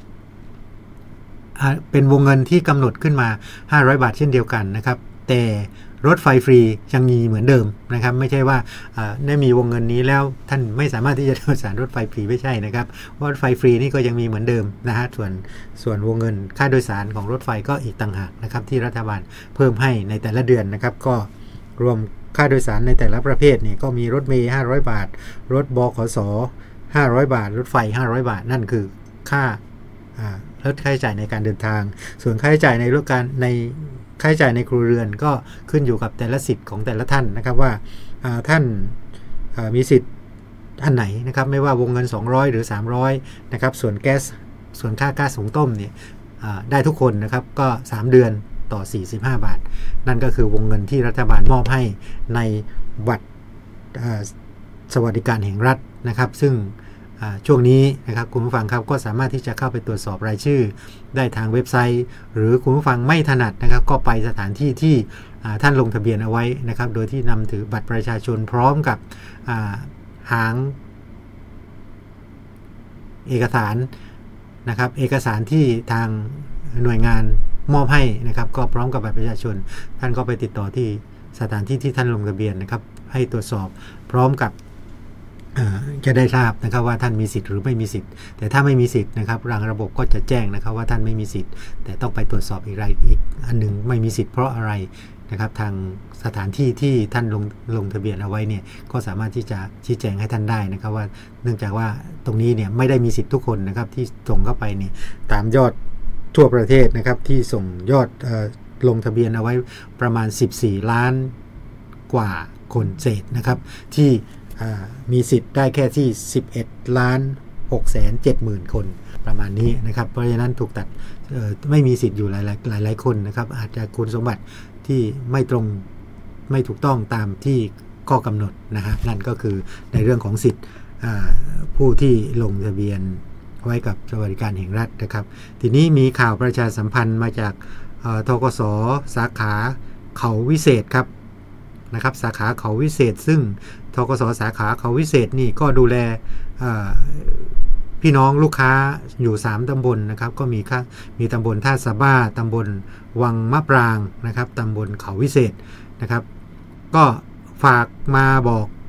เป็นวงเงินที่กำหนดขึ้นมาห้าร้อยบาทเช่นเดียวกันนะครับแต่รถไฟฟรียังมีเหมือนเดิมนะครับไม่ใช่ว่าได้มีวงเงินนี้แล้วท่านไม่สามารถที่จะโดยสารรถไฟฟรีไม่ใช่นะครับรถไฟฟรีนี่ก็ยังมีเหมือนเดิมนะฮะส่วนส่วนวงเงินค่าโดยสารของรถไฟก็อีกต่างหากนะครับที่รัฐบาลเพิ่มให้ในแต่ละเดือนนะครับก็รวมค่าโดยสารในแต่ละประเภทนี่ก็มีรถเมล์ห้าร้อยบาทรถบขสห้าร้อยบาทรถไฟห้าร้อยบาทนั่นคือค่าลดค่าใช้จ่ายในการเดินทางส่วนค่าใช้จ่ายในเรื่องการในค่าใช้จ่ายในครัวเรือนก็ขึ้นอยู่กับแต่ละสิทธิ์ของแต่ละท่านนะครับว่าท่านมีสิทธิ์อันไหนนะครับไม่ว่าวงเงินสองร้อยหรือสามร้อยนะครับส่วนแก๊สส่วนค่าก๊าซหุงต้มเนี่ยได้ทุกคนนะครับก็สามเดือนต่อสี่สิบห้าบาทนั่นก็คือวงเงินที่รัฐบาลมอบให้ในบัตรสวัสดิการแห่งรัฐนะครับซึ่งช่วงนี้นะครับคุณผู้ฟังครับก็สามารถที่จะเข้าไปตรวจสอบรายชื่อได้ทางเว็บไซต์หรือคุณผู้ฟังไม่ถนัดนะครับก็ไปสถานที่ที่ท่านลงทะเบียนเอาไว้นะครับโดยที่นำถือบัตรประชาชนพร้อมกับหางเอกสารนะครับเอกสารที่ทางหน่วยงานมอบให้นะครับก็พร้อมกับบัตรประชาชนท่านก็ไปติดต่อที่สถานที่ที่ท่านลงทะเบียนนะครับให้ตรวจสอบพร้อมกับจะได้ทราบนะครับว่าท่านมีสิทธิ์หรือไม่มีสิทธิ์แต่ถ้าไม่มีสิทธิ์นะครับทางระบบก็จะแจ้งนะครับว่าท่านไม่มีสิทธิ์แต่ต้องไปตรวจสอบอีกรายอีกอันหนึ่งไม่มีสิทธิ์เพราะอะไรนะครับทางสถานที่ที่ท่านลงลงทะเบียนเอาไว้เนี่ยก็สามารถที่จะชี้แจงให้ท่านได้นะครับว่าเนื่องจากว่าตรงนี้เนี่ยไม่ได้มีสิทธิ์ทุกคนนะครับที่ส่งเข้าไปเนี่ยตามยอดทั่วประเทศนะครับที่ส่งยอดลงทะเบียนเอาไว้ประมาณสิบสี่ล้านกว่าคนเศษนะครับที่มีสิทธิ์ได้แค่ที่สิบเอ็ดล้านหกแสนเจ็ดหมื่นคนประมาณนี้นะครับเพราะฉะนั้นถูกตัดไม่มีสิทธิ์อยู่หลายหลายหลายคนนะครับอาจจะคุณสมบัติที่ไม่ตรงไม่ถูกต้องตามที่ข้อกำหนดนะฮะนั่นก็คือในเรื่องของสิทธิ์ผู้ที่ลงทะเบียนไว้กับสวัสดิการแห่งรัฐนะครับทีนี้มีข่าวประชาสัมพันธ์มาจากธกส.สาขาเขาวิเศษครับนะครับสาขาเขาวิเศษซึ่งธกส.สาขาเขาวิเศษนี่ก็ดูแลพี่น้องลูกค้าอยู่สามตำบลนะครับก็มีค่ามีตำบลท่าสะบ้าตำบลวังมะปรางนะครับตำบลเขาวิเศษนะครับก็ฝากมาบอก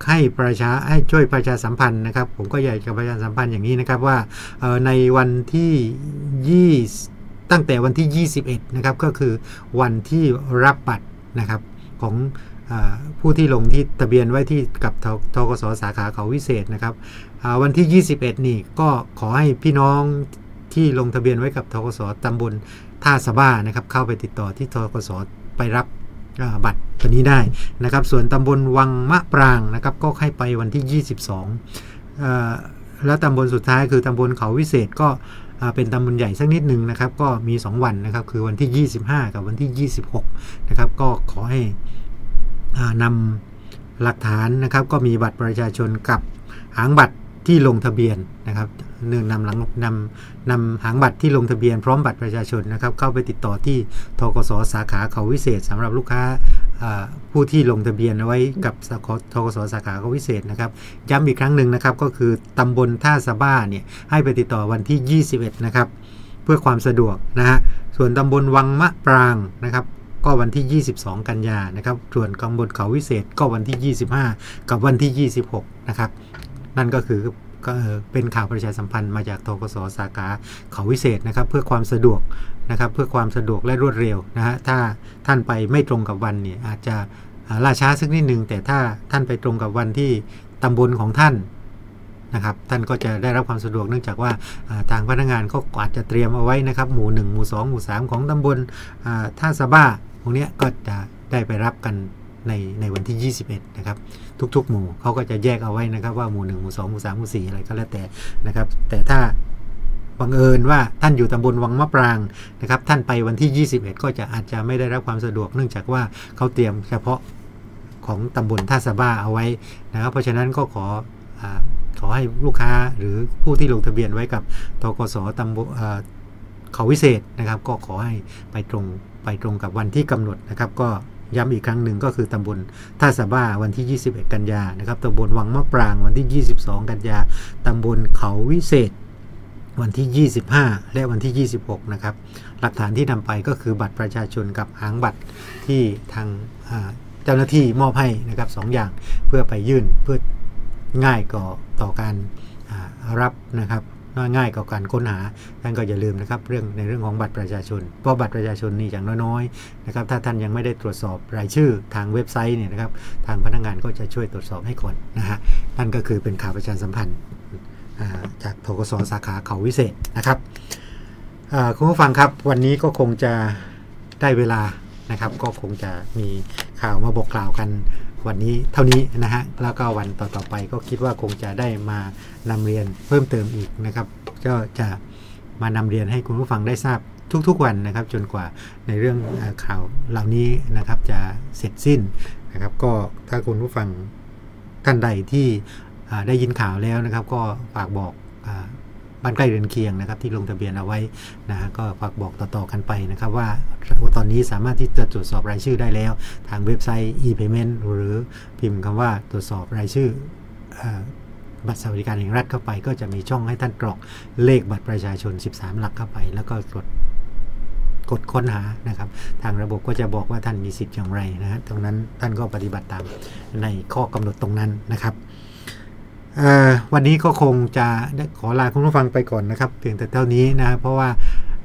ให้ประชาให้ช่วยประชาสัมพันธ์นะครับผมก็อยากจะประชาสัมพันธ์อย่างนี้นะครับว่าในวันที่ยี่ตั้งแต่วันที่ยี่สิบเอ็ดนะครับก็คือวันที่รับบัตรนะครับของผู้ที่ลงที่ทะเบียนไว้ที่กับธกส.สาขาเขาวิเศษนะครับวันที่ยี่สิบเอ็ดนี่ก็ขอให้พี่น้องที่ลงทะเบียนไว้กับธกส.ตำบลท่าสะบ้านะครับเข้าไปติดต่อที่ธกส.ไปรับบัตรตัวนี้ได้นะครับส่วนตำบลวังมะปรางนะครับก็ให้ไปวันที่ยี่สิบสองเอ่อแล้วตำบลสุดท้ายคือตำบลเขาวิเศษก็เป็นตำบลใหญ่สักนิดนึงนะครับก็มีสองวันนะครับคือวันที่ยี่สิบห้ากับวันที่ยี่สิบหกนะครับก็ขอให้นำหลักฐานนะครับก็มีบัตรประชาชนกับหางบัตรที่ลงทะเบียนนะครับหนึ่งนำหลังนำนำหางบัตรที่ลงทะเบียนพร้อมบัตรประชาชนนะครับเข้าไปติดต่อที่ธกส.สาขาเขาวิเศษสำหรับลูกค้าผู้ที่ลงทะเบียนไว้กับธกส.สาขาเขาวิเศษนะครับย้ำอีกครั้งหนึ่งนะครับก็คือตำบลท่าสะบ้าเนี่ยให้ไปติดต่อวันที่ยี่สิบเอ็ดนะครับเพื่อความสะดวกนะฮะส่วนตำบลวังมะปรางนะครับก็วันที่ยี่สิบสองกันยานะครับส่วนตำบลเขาวิเศษก็วันที่ยี่สิบห้ากับวันที่ยี่สิบหกนะครับนั่นก็คือก็เป็นข่าวประชาสัมพันธ์มาจากธกส.สาขาเขาวิเศษนะครับเพื่อความสะดวกนะครับเพื่อความสะดวกและรวดเร็วนะฮะถ้าท่านไปไม่ตรงกับวันเนี่ยอาจจะล่าช้าสักนิดนึงแต่ถ้าท่านไปตรงกับวันที่ตำบลของท่านนะครับท่านก็จะได้รับความสะดวกเนื่องจากว่าทางพนักงานก็อาจจะเตรียมเอาไว้นะครับหมู่หนึ่งหมู่สองหมู่สามของตำบลท่าสะบ้าพวกนี้ก็จะได้ไปรับกันในในวันที่ยี่สิบเอ็ดนะครับทุกๆหมู่เขาก็จะแยกเอาไว้นะครับว่าหมู่หนึ่งหมู่สองหมู่สามหมู่สี่อะไรก็แล้วแต่นะครับแต่ถ้าบังเอิญว่าท่านอยู่ตำบลวังมะปรางนะครับท่านไปวันที่ยี่สิบเอ็ดก็จะอาจจะไม่ได้รับความสะดวกเนื่องจากว่าเขาเตรียมเฉพาะของตำบลท่าสะบ้าเอาไว้นะครับเพราะฉะนั้นก็ขอขอให้ลูกค้าหรือผู้ที่ลงทะเบียนไว้กับธกส.ตำบลเขาวิเศษนะครับก็ขอให้ไปตรงไปตรงกับวันที่กำหนดนะครับก็ย้ำอีกครั้งหนึ่งก็คือตำบลท่าสะบ้าวันที่ยี่สิบเอ็ดกันยานะครับตำบลวังมะปรางวันที่ยี่สิบสองกันยาตำบลเขาวิเศษวันที่ยี่สิบห้าและวันที่ยี่สิบหกนะครับหลักฐานที่นำไปก็คือบัตรประชาชนกับหางบัตรที่ทางเจ้าหน้าที่มอบให้นะครับสองอย่างเพื่อไปยื่นเพื่อง่ายก่อต่อการรับนะครับง่ายกับการค้นหาท่านก็อย่าลืมนะครับเรื่องในเรื่องของบัตรประชาชนเพราะบัตรประชาชนนี่อย่างน้อยๆนะครับถ้าท่านยังไม่ได้ตรวจสอบรายชื่อทางเว็บไซต์เนี่ยนะครับทางพนักงานก็จะช่วยตรวจสอบให้ก่อนนะฮะนั่นก็คือเป็นข่าวประชาสัมพันธ์จากธกส.สาขาเขาวิเศษนะครับคุณผู้ฟังครับวันนี้ก็คงจะได้เวลานะครับก็คงจะมีข่าวมาบอกกล่าวกันวันนี้เท่านี้นะฮะแล้วก็วันต่อๆไปก็คิดว่าคงจะได้มานำเรียนเพิ่มเติมอีกนะครับก็จะมานำเรียนให้คุณผู้ฟังได้ทราบทุกๆวันนะครับจนกว่าในเรื่องข่าวเหล่านี้นะครับจะเสร็จสิ้นนะครับก็ถ้าคุณผู้ฟังท่านใดที่ได้ยินข่าวแล้วนะครับก็ฝากบอกบ้านใกล้เรือนเคียงนะครับที่ลงทะเบียนเอาไว้นะฮะก็ฝากบอกต่อๆกันไปนะครับว่าตอนนี้สามารถที่จะตรวจสอบรายชื่อได้แล้วทางเว็บไซต์ e-payment หรือพิมพ์คำว่าตรวจสอบรายชื่อบัตรสวัสดิการแห่งรัฐเข้าไปก็จะมีช่องให้ท่านกรอกเลขบัตรประชาชนสิบสามหลักเข้าไปแล้วก็กดกดค้นหานะครับทางระบบก็จะบอกว่าท่านมีสิทธิ์อย่างไรนะฮะตรงนั้นท่านก็ปฏิบัติตามในข้อกำหนดตรงนั้นนะครับวันนี้ก็คงจะได้ขอลาคุณผู้ฟังไปก่อนนะครับเพียงแต่เท่านี้นะเพราะว่า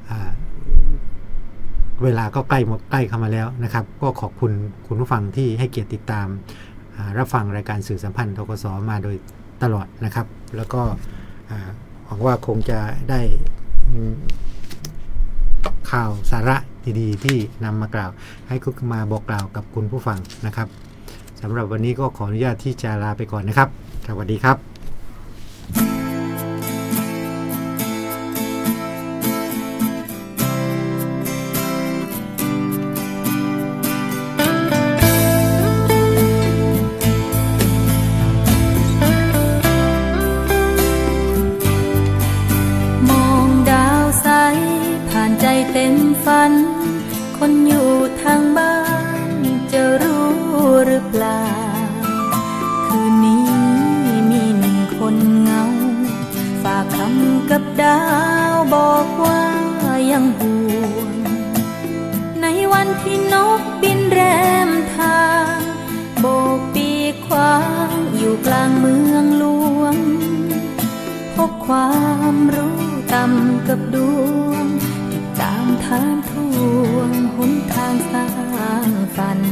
เวลาก็ใกล้หมดใกล้เข้ามาแล้วนะครับก็ขอบคุณคุณผู้ฟังที่ให้เกียรติติดตามรับฟังรายการสื่อสัมพันธ์ธกส.มาโดยตลอดนะครับแล้วก็หวังว่าคงจะได้ข่าวสาระดีๆที่นำมากล่าวให้คุณมาบอกกล่าวกับคุณผู้ฟังนะครับสำหรับวันนี้ก็ขออนุญาตที่จะลาไปก่อนนะครับสวัสดีครับฝันคนอยู่ทางบ้านจะรู้หรือเปล่าคืนนี้มีหนึ่งคนเหงาฝากคำกับดาวบอกว่ายังห่วงในวันที่นกบินแรมทางโบกปีกขวางอยู่างเมืองหลวงพบความรู้ต่ำกับดวงติดตามทางทวงหนทางสร้างฝัน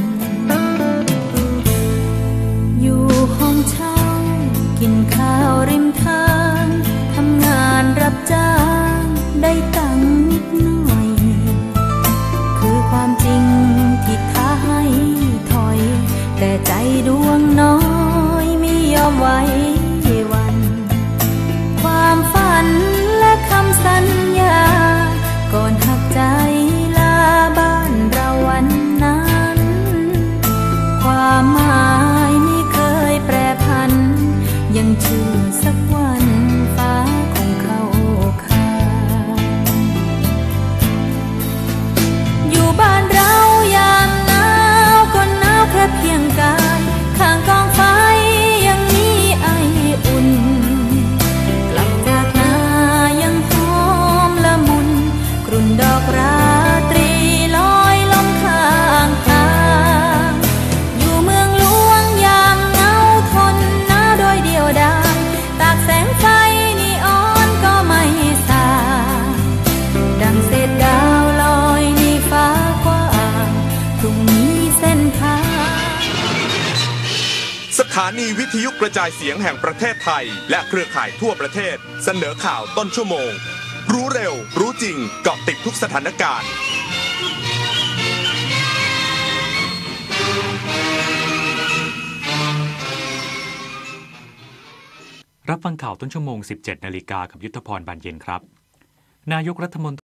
อยู่ห้องเช่ากินข้าวริมทางทำงานรับจ้างได้ตังค์นิดหน่อยคือความจริงที่ท้าให้ถอยแต่ใจดวงน้อยไม่ยอมไว้วันความฝันและคำสัญญาก่อนหักใจลาบ้านเราวันนั้นความหมายไม่เคยแปรผันยังเชื่อสักวันฟ้าคงเข้าข้างอยู่บ้านเราอย่างหนาวก็หนาวแค่เพียงกายข้างกองไฟยังมีไออุ่นกลับจากนายังหอมละมุนกรุ่นดอกราตรีลอยลมข้างทางอยู่เมืองหลวงอย่างเหงาทนหนาวโดยเดียวดายตากแสงไฟนีออนก็ไม่สางดังเศษดาวลอยในฟ้ากว้างพรุ่งนี้เส้นทางสถานีวิทยุกระจายเสียงแห่งประเทศไทยและเครือข่ายทั่วประเทศเสนอข่าวต้นชั่วโมงรู้เร็วรู้จริงเกาะติดทุกสถานการณ์รับฟังข่าวต้นชั่วโมง สิบเจ็ดนาฬิกากับยุทธพรบานเย็นครับนายกรัฐมนตรี